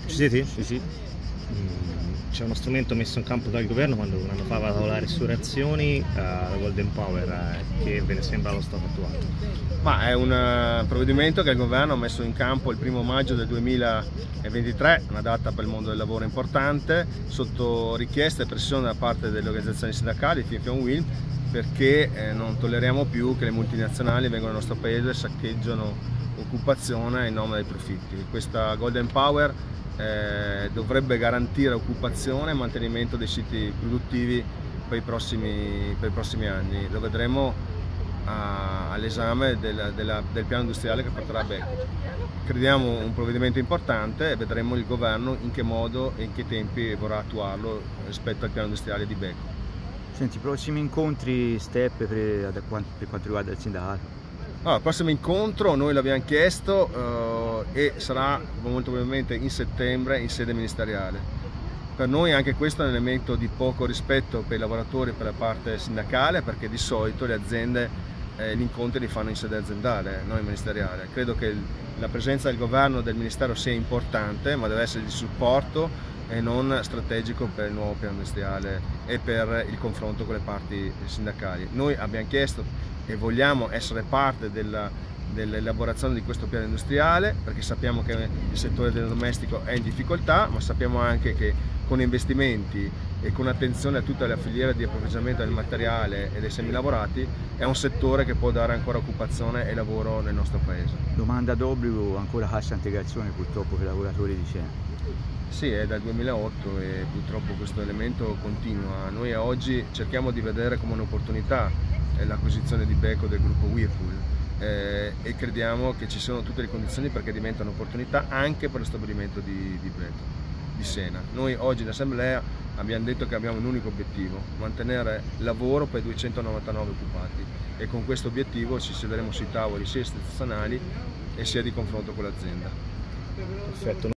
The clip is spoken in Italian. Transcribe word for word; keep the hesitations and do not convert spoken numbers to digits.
Ci siete? Sì, sì. C'è uno strumento messo in campo dal governo quando un anno fa va a lavorare ristorazioni, uh, la Golden Power, uh, che ve ne sembra lo stato attuale? Ma è un uh, provvedimento che il governo ha messo in campo il primo maggio del duemilaventitré, una data per il mondo del lavoro importante, sotto richiesta e pressione da parte delle organizzazioni sindacali, FinFEANWIL, perché eh, non tolleriamo più che le multinazionali vengano nel nostro paese e saccheggiano occupazione in nome dei profitti. Questa Golden Power eh, dovrebbe garantire occupazione e mantenimento dei siti produttivi per i prossimi, per i prossimi anni. Lo vedremo all'esame del, del piano industriale che porterà Beko. Crediamo un provvedimento importante e vedremo il governo in che modo e in che tempi vorrà attuarlo rispetto al piano industriale di Beko. Senti, i prossimi incontri, step per, per quanto riguarda il sindacato? Allora, il prossimo incontro noi l'abbiamo chiesto eh, e sarà molto probabilmente in settembre in sede ministeriale. Per noi anche questo è un elemento di poco rispetto per i lavoratori e per la parte sindacale, perché di solito le aziende eh, gli incontri li fanno in sede aziendale, non in ministeriale. Credo che la presenza del governo e del ministero sia importante, ma deve essere di supporto e non strategico per il nuovo piano industriale e per il confronto con le parti sindacali. Noi abbiamo chiesto e vogliamo essere parte dell'elaborazione di questo piano industriale, perché sappiamo che il settore del domestico è in difficoltà, ma sappiamo anche che con investimenti e con attenzione a tutta la filiera di approvvigionamento del materiale e dei semilavorati è un settore che può dare ancora occupazione e lavoro nel nostro paese. Domanda d'obbligo, ancora cassa integrazione purtroppo per i lavoratori di Cena. Sì, è dal duemilaotto e purtroppo questo elemento continua. Noi oggi cerchiamo di vedere come un'opportunità l'acquisizione di Beko del gruppo Whirlpool eh, e crediamo che ci sono tutte le condizioni perché diventa un'opportunità anche per lo stabilimento di, di Beko, di Sena. Noi oggi in assemblea abbiamo detto che abbiamo un unico obiettivo: mantenere lavoro per duecentonovantanove occupati, e con questo obiettivo ci siederemo sui tavoli sia istituzionali e sia di confronto con l'azienda. Perfetto.